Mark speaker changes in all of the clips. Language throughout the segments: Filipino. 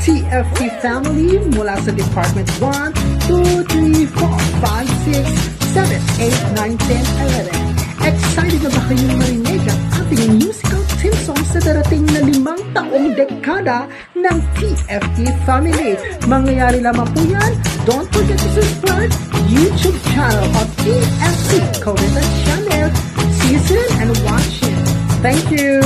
Speaker 1: TFT family mula sa Department 1, 2, 3, 4, 5, 6, 7, 8, 9, 10, 11. Excited na ba kayong marinig ang ating musical theme song sa darating na 5 taong dekada ng TFT family? Mangyayari lamang po yan. Don't forget to subscribe YouTube channel of TFT Coretta Channel. Listen and watch it. Thank you.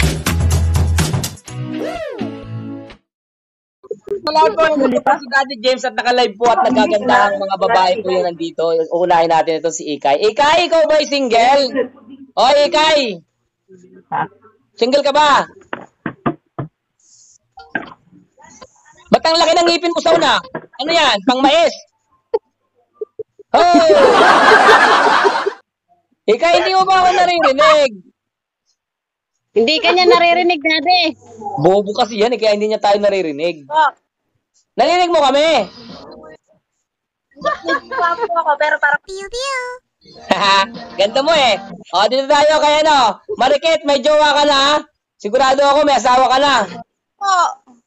Speaker 2: Salamat po si Daddy James at naka-live po at nagaganda ang mga babae po yung nandito. Uunahin natin ito si Ikay. Ikay, ikaw ba single? O, Ikay! Single ka ba? Ba't ang laki ng ngipin mo sa una? Ano yan? Pang mais? Oh! Ikay, hindi mo ba ako naririnig?
Speaker 3: Hindi kanya naririnig, Daddy.
Speaker 2: Bobo kasi yan, kaya hindi niya tayo naririnig. Narinig mo kami?
Speaker 3: Pero parang piu-piu.
Speaker 2: Ganda mo eh. O, dito tayo kay ano. Marikit, may jowa ka na. Sigurado ako may asawa ka na.
Speaker 3: Oo.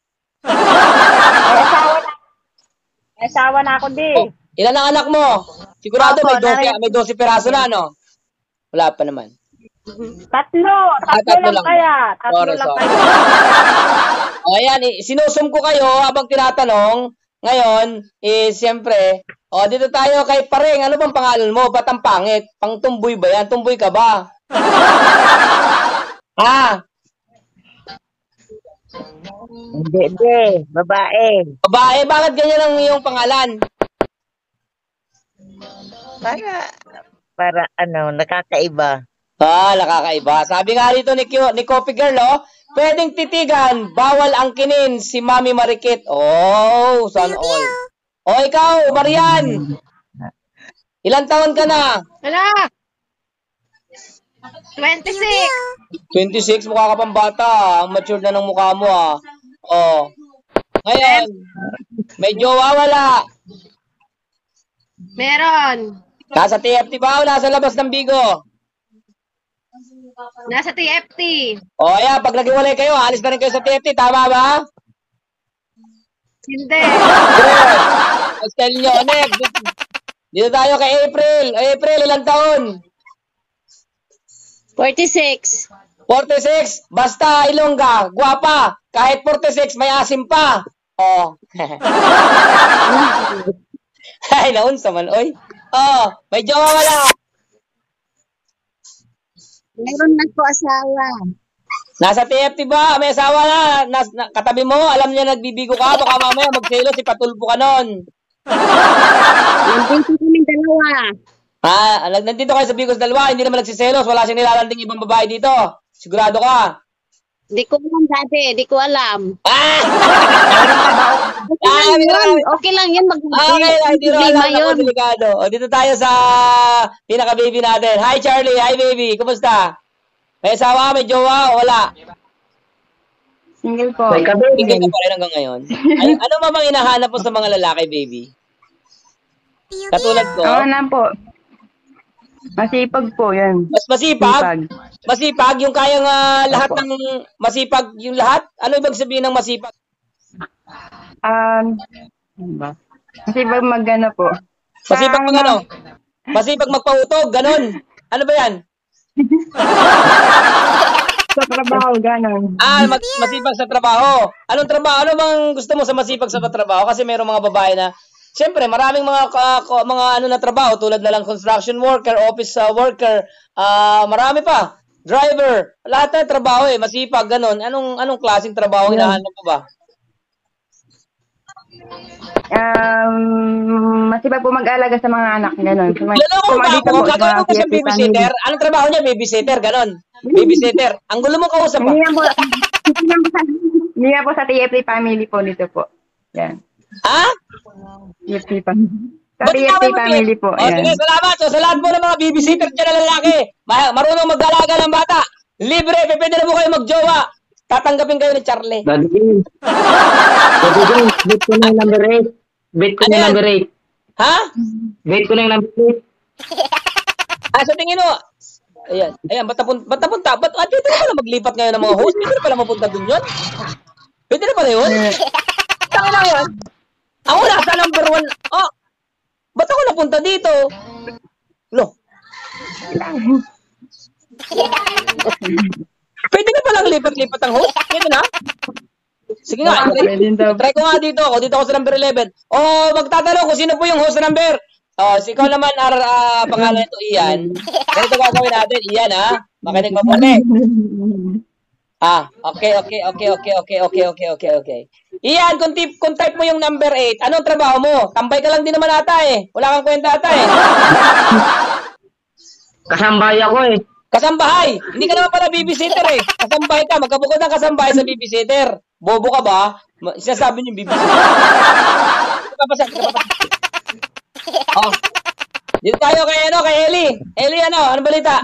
Speaker 3: May asawa na ako, di.
Speaker 2: Oh, ilan ang anak mo? Sigurado may 12 peraso na, no? Wala pa naman.
Speaker 3: Tatlo lang kaya. Tatlo lang kaya.
Speaker 2: O, ayan, sinusum ko kayo habang tinatanong. Ngayon, siyempre, dito tayo kay Pareng. Ano bang pangalan mo? Ba't ang pangit? Pang tumboy ba yan? Tumboy ka ba?
Speaker 4: Hindi. Babae.
Speaker 2: Babae, bakit ganyan ang iyong pangalan?
Speaker 4: Para nakakaiba.
Speaker 2: Nakakaiba. Sabi nga dito ni Coffee Girl, pwedeng titigan, bawal angkinin si Mami Marikit. Oh, sana all. O, ikaw, Marian. Ilang taon ka na?
Speaker 3: Wala. 26.
Speaker 2: 26, mukha ka pang bata. Ang mature na ng mukha mo, Oh. Ngayon, may jowa, wala.
Speaker 3: Meron.
Speaker 2: Nasa TFT ba o nasa labas ng Bigo?
Speaker 3: Nasa TFT.
Speaker 2: O, ayan, pag nag-iwalay kayo, alis na rin kayo sa TFT. Tama ba?
Speaker 3: Hindi.
Speaker 2: Tell nyo, next. Dito tayo kay April. April, ilang taon?
Speaker 3: 46.
Speaker 2: 46. Basta Ilongga, guwapa. Kahit 46, may asim pa. Oh. Ay, naunsa man, oy. Oh, may jowa wala.
Speaker 3: Meron na po asawa.
Speaker 2: Nasa TFT ba? May asawa na. Katabi mo, alam niya nagbibigo ka. Baka mamaya magselos, ipatulpo ka nun.
Speaker 3: Nandito kami dalawa.
Speaker 2: Nandito kayo sa Bigos dalawa. Hindi naman nagsiselos. Wala siyang nilalanding ibang babae dito. Sigurado ka.
Speaker 3: Di ko alam, Dati. Di ko alam. Okay lang yun.
Speaker 2: Hindi rin alam ako, delikado. O, dito tayo sa pinaka-baby natin. Hi, Charlie. Hi, baby. Kumusta? May asawa, may jowa, o wala?
Speaker 3: Single po.
Speaker 2: Single ka pa rin hanggang ngayon. Ano mamang hinahanap mo sa mga lalaki, baby? Katulad ko?
Speaker 5: Na po. Masipag po, yan.
Speaker 2: Mas masipag? Masipag, yung kayang lahat ng masipag, yung lahat? Ano ibig sabihin ng masipag?
Speaker 5: Masipag mag-ano po.
Speaker 2: Masipag mag ano? Masipag magpautog, ganun. Ano ba yan?
Speaker 5: Sa trabaho, ganun.
Speaker 2: Masipag sa trabaho. Anong trabaho? Ano bang gusto mo sa masipag sa trabaho? Kasi mayroong mga babae na, siyempre, maraming mga ano na trabaho, tulad na lang construction worker, office worker, marami pa. Driver, lahat na trabaho masipag, ganun. Anong klaseng trabaho hinahanap mo ba?
Speaker 5: Masipag po mag-alaga sa mga anak, gano'n.
Speaker 2: Lalo ba ako? Gagawin mo pa siyang babysitter? Anong trabaho niya? Babysitter, gano'n. Babysitter. Ang gulo mo kausap ba?
Speaker 5: Hindi nga po sa TFT family po nito po. Yan. TFT family. Sa TFT family po.
Speaker 2: Sige, salamat. So, sa lahat po ng mga babysitter dyan na lalaki, marunong mag-alaga ng bata. Libre, pwede na po kayo mag-jowa. Tatanggapin kayo ni Charlie.
Speaker 4: Daddy James, bet ko na yung number 8. Bet ko na yung number 8.
Speaker 2: Ha?
Speaker 4: Bet ko na yung number 8.
Speaker 2: Sa tingin mo, ayan, ba't napunta? Pwede na pala maglipat ngayon ng mga host? Pwede na pala mapunta dun yun? Pwede na pala yun? ngayon, ako nasa number 1. Oh, ba't ako napunta dito? Lo. Pwede na palang lipat-lipat ang host? Pwede na? Sige nga, try ko nga dito ako. Dito ako sa number 11. Oh, magtatanong kung sino po yung host number. Oh, si ikaw naman, pangalan ito, Ian. Ganito gagawin natin, Ian, ha? Makinig mabuti. Okay. Ian, kung type mo yung number 8, anong trabaho mo? Tambay ka lang din naman ata eh. Wala kang kwenta ata eh.
Speaker 4: Kasambahay ako eh.
Speaker 2: Kasambahay! Hindi ka naman pala babysitter eh. Kasambahay ka. Magkabukod ng kasambahay sa babysitter. Bobo ka ba? Sinasabi niyo babysitter. Kapasat. Oh. Dito tayo kay Ellie. Ellie, ano balita?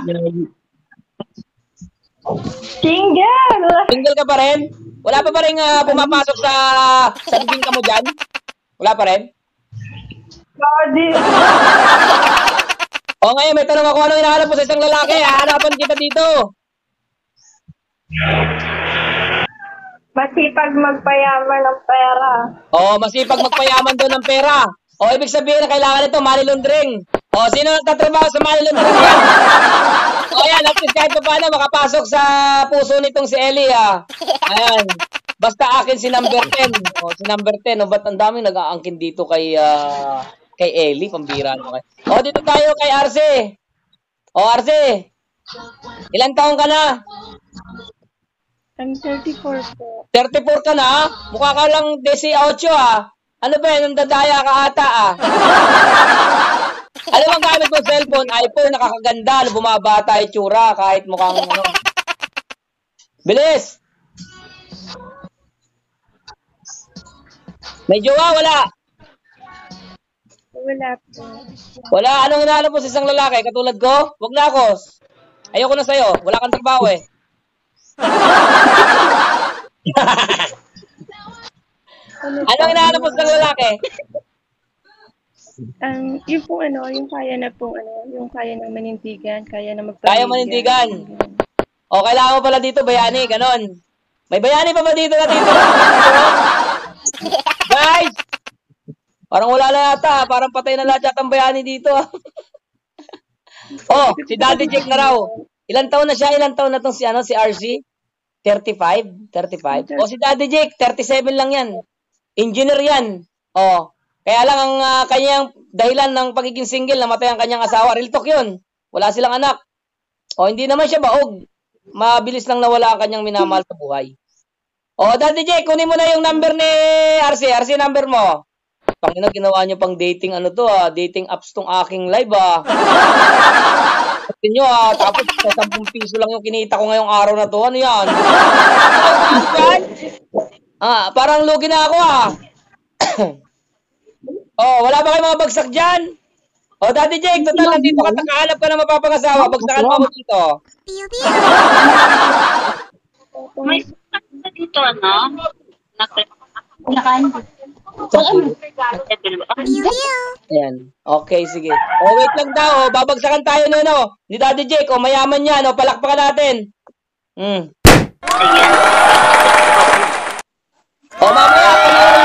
Speaker 2: Single ka pa rin? Wala pa rin pumapasok sa bibing ka mo dyan? Wala pa rin? Ngayon may tanong ako, anong hinahanap mo sa isang lalaki? Hahanapan kita dito.
Speaker 3: Masipag magpayaman ng pera.
Speaker 2: Masipag magpayaman doon ng pera. Ibig sabihin na kailangan ito, money laundering. Sino nagtatrabaho sa money laundering yan? Ayan, at least kahit pa paano makapasok sa puso nitong si Ellie, Ayan. Basta akin si number 10. Si number 10. Ba't ang daming nag-aangkin dito kay Ellie? Pambira naman. Dito tayo kay Arce. Arce. Ilang taong ka na?
Speaker 3: I'm 34 po.
Speaker 2: 34 ka na? Mukha ka lang 18 Ano ba yan? Nandadaya ka ata Alam mo ang gamit mo cellphone? iPhone, nakakaganda. Bumabata itsura kahit mukhang Bilis! May jowa, wala?
Speaker 3: Wala po.
Speaker 2: Wala? Anong hinahanap mo sa isang lalaki? Katulad ko? Wag na ako. Ayoko na sa'yo. Wala kang trabaho eh. Anong hinahanap mo sa isang lalaki?
Speaker 3: Yung pong yung kaya na pong yung kaya na manindigan, kaya na magpamilya.
Speaker 2: Kaya manindigan. Kailangan mo pala dito bayani, ganon. May bayani pa ba dito na dito? Guys! Parang wala na yata. Parang patay na lahat yata ang bayani dito. Si Daddy Jake na raw. Ilan taon na siya? Ilan taon na tong si RC? 35? 35? Si Daddy Jake, 37 lang yan. Engineer yan. Kaya lang ang kanyang dahilan ng pagiging single, namatay ang kanyang asawa. Real talk yun. Wala silang anak. Hindi naman siya baog. Mabilis lang nawala ang kanyang minamahal sa buhay. Daddy Jake, kunin mo na yung number ni RC. RC, number mo. Pangina, ginawa niyo pang dating dating apps tong aking live Sabi niyo tapos 10 piso lang yung kinita ko ngayong araw na to. Ano yan? Parang lugi na ako wala ba kayong mga bagsak dyan? Daddy Jake, total nandito ka, nakahanap ka na mapapangasawa. Bagsakan mo ako dito.
Speaker 6: May bagsak dito,
Speaker 2: Ayan. Okay, sige. Wait lang daw. Babagsakan tayo ni Daddy Jake. Mayaman yan. Palakpakan natin. Mamaya,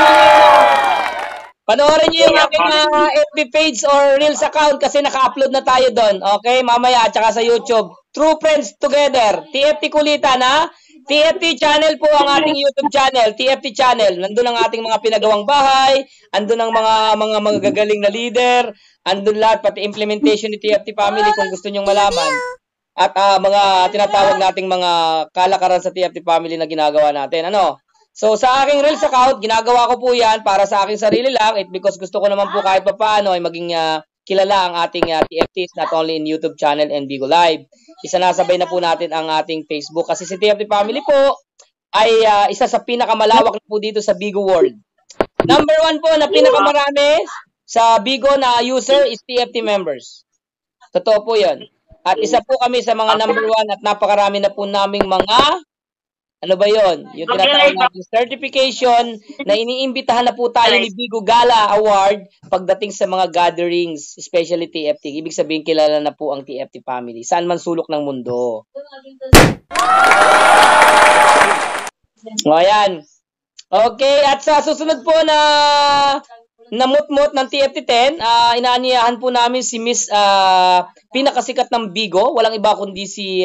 Speaker 2: panoorin niyo yung aking FB page or Reels account kasi naka-upload na tayo doon. Okay? Mamaya, at saka sa YouTube. True Friends Together. TFT Kulitan, TFT channel po ang ating YouTube channel, TFT channel. Nandun ang ating mga pinagawang bahay, andun ang mga gagaling na leader, andun lahat, pati implementation ni TFT family kung gusto nyong malaman. At mga tinatawag nating mga kalakaran sa TFT family na ginagawa natin. So sa aking Reels account, ginagawa ko po yan para sa aking sarili lang, because gusto ko naman po kahit papaano ay maging kilala ang ating TFTs not only in YouTube channel and Bigo Live. Isanasabay na po natin ang ating Facebook kasi si TFT Family po ay isa sa pinakamalawak na po dito sa Bigo World. Number 1 po na pinakamarami sa Bigo na user is TFT members. Totoo po yun. At isa po kami sa mga number 1 at napakarami na po naming mga ano ba yun? Yung tinatawag natin certification na iniimbitahan na po tayo ni Bigo Gala Award pagdating sa mga gatherings, especially TFT. Ibig sabihin kilala na po ang TFT family. Saan man sulok ng mundo. Ayan. Okay, at sa susunod po na namutmot ng TFT10, inaaniyahan po namin si Miss pinakasikat ng Bigo. Walang iba kundi si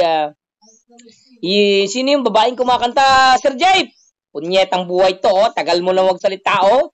Speaker 2: sino yung babaeng kumakanta? Sir Jay! Punyetang buhay to, oh. Tagal mo na magsalita, oh.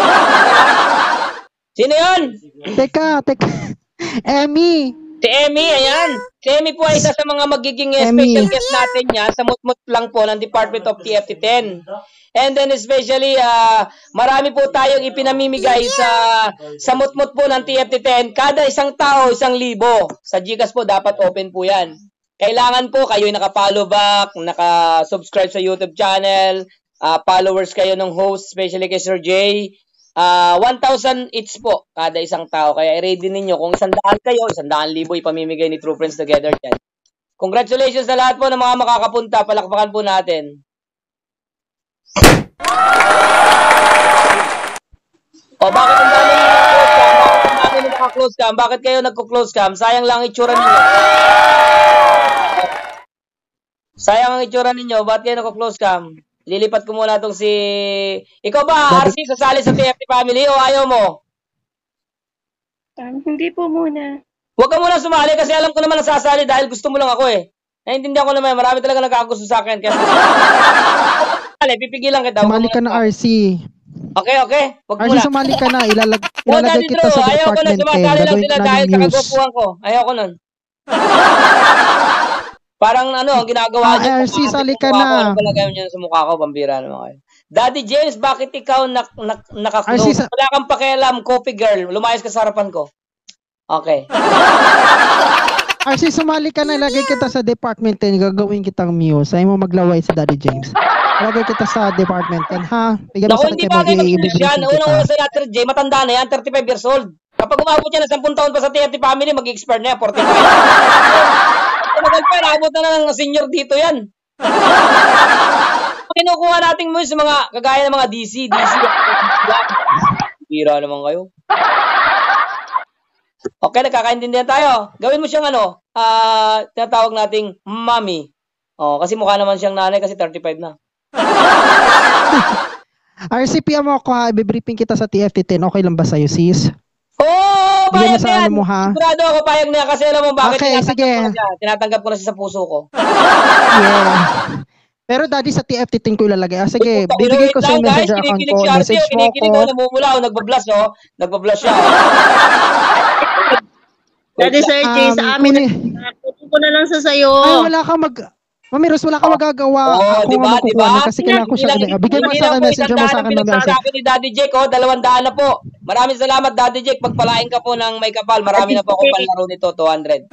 Speaker 2: Sino yun?
Speaker 1: Teka. Emmy.
Speaker 2: Si Emmy, ayan. Si Emmy po ay isa sa mga magiging special guest natin niya sa mutmut lang po ng Department of TFT10. And then especially, marami po tayong ipinamimigay sa mutmut po ng TFT10. Kada isang tao, 1,000. Sa GCash po, dapat open po yan. Kailangan po kayo'y naka-follow back, naka-subscribe sa YouTube channel, followers kayo ng host, especially kay Sir Jay. 1,000 each po kada isang tao. Kaya i-ready ninyo kung 100 kayo, 100,000 ipamimigay ni True Friends Together dyan. Congratulations sa lahat po ng mga makakapunta. Palakpakan po natin. O bakit ang dami naka-close cam? Bakit kayo nagko-close cam? Sayang lang itsura ninyo. Sayang ang itsura ninyo. Bakit kayo nagko-close cam? Lilipat ko muna itong si... Ikaw ba, RC, sasali sa TFT family o ayaw mo?
Speaker 3: Hindi po muna.
Speaker 2: Huwag ka muna sumali kasi alam ko naman nasasali dahil gusto mo lang ako eh. Naiintindihan ko naman, marami talaga nagkakagusto sa akin. Kaya... pipigilan kita.
Speaker 1: Sumali ka na, RC.
Speaker 2: Okay. Huwag
Speaker 1: RC,
Speaker 2: muna.
Speaker 1: sumali ka na. Ilalagay kita sa
Speaker 2: ayaw ko na,
Speaker 1: department.
Speaker 2: sumasali lang sila dahil kakagupuhan ko. Ayaw ko nun. Parang ang ginagawa niyo.
Speaker 1: RC, sali ka na.
Speaker 2: Ano palagay niyo sa mukha ko? Pambira naman kayo. Daddy James, bakit ikaw naka-close? Wala kang pakialam, coffee girl. Lumayas ka sa harapan ko. Okay.
Speaker 1: RC, sumali ka na. Ilagay kita sa department 10. Gagawin kitang muse. Ayaw mo maglaway sa Daddy James. Ilagay kita sa department 10, ha? Bigyan mo sa
Speaker 2: hindi bagay mag-muse yan. Unang-una sa Sir Jay, matanda na yan. 35 years old. Kapag umabot yan ng 10 taon pa sa TFT family, mag-expire na yan. 45. Tumagal pa, naabot na ng senior dito yan. Kinukuha nating mo sa mga, kagaya ng mga DC. Bira naman kayo. Okay, nagkakaintindihan tayo. Gawin mo siyang tinatawag nating mommy. Kasi mukha naman siyang nanay kasi 35 na.
Speaker 1: RCP mo ako ha, i-briefing kita sa TFT10. Okay lang ba sa'yo, sis?
Speaker 2: Payag na yan.
Speaker 1: Ha?
Speaker 2: Sigurado ako payag na yan kasi alam mo bakit tinatanggap ko na siya sa puso ko.
Speaker 1: Yeah. Pero daddy sa TFT10 ko ilalagay. Sige, bibigay ko sa messenger account ko. Message mo ko.
Speaker 2: Namumula o nagbablush Nagbablush siya.
Speaker 6: Daddy Sir Jay, sa amin tutupo ko na lang sa sayo.
Speaker 1: Ay, wala kang Mami Rose, wala kang magagawa. Ako
Speaker 2: diba?
Speaker 1: Kasi kailangan ko siya. Bigyan mo sa akin, messenger mo sa akin.
Speaker 2: Pinagsasabi ni Daddy Jake, 200 na po. Maraming salamat, Daddy Jake. Pagpalain ka po ng may kapal. Marami na po akong palaro nito, 200.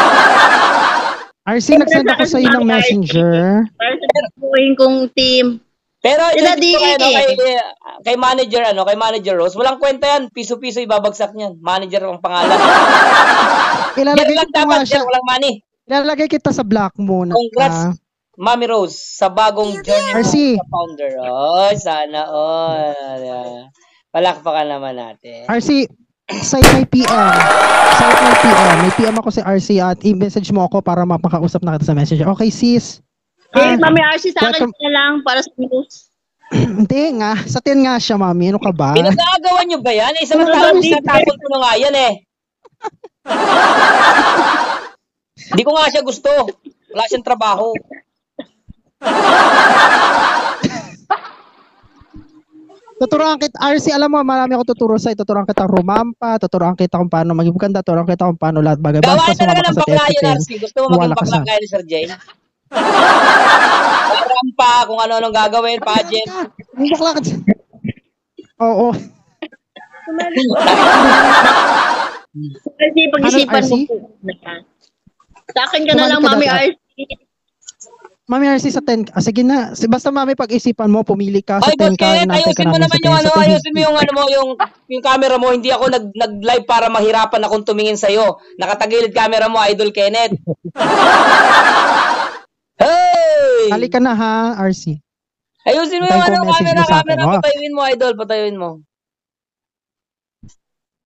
Speaker 1: RC, nagsend ako sa iyo ng messenger.
Speaker 6: Buhin kong team.
Speaker 2: Pero kay manager Rose, walang kwenta yan. Piso-piso ibabagsak niyan. Manager ang pangalan.
Speaker 1: Ilalagay ko nga siya.
Speaker 2: Walang money.
Speaker 1: Ilalagay kita sa black muna.
Speaker 2: Congrats, Mami Rose, sa bagong journey mo sa founder. Sana all. Palakpakan naman natin.
Speaker 1: RC, site may PM. May PM ako si RC at i-message mo ako para mapakausap na kita sa messenger. Okay, sis?
Speaker 6: Mami RC, sa akin na lang para sa news.
Speaker 1: Hindi nga. Sa 10 nga siya, Mami. Ano ka ba?
Speaker 2: Pinag-aagawan nyo ba yan? Isang tao, tinatapon ko na nga yan eh. Hindi ko nga siya gusto. Wala siyang trabaho.
Speaker 1: Tuturuan kita, RC, alam mo, marami ako tuturo sa'yo. Tuturuan kita rumampa, tuturuan kita kung paano maging maganda, tuturuan kita kung paano lahat bagay.
Speaker 2: Gawain talaga ng bakla yun, RC. Gusto mo maging bakla kaya ni Sir Jay? Rampa, kung ano-anong gagawin, pageant.
Speaker 1: Bakla ka. Oo.
Speaker 6: Kasi pag-isipan mo po. Sa akin ka na lang, Mami RC.
Speaker 1: Mami RC sa 10. Sige na. Basta Mami, pag-isipan mo, pumili ka sa 10 ka.
Speaker 2: Ayusin mo naman ayusin mo yung camera mo. Hindi ako nag-live para mahirapan akong tumingin sa'yo. Nakatagilid camera mo, Idol Kenneth. Hey!
Speaker 1: Halika na ha, RC.
Speaker 2: Ayusin mo yung camera. Patayuin mo, Idol. Patayuin mo.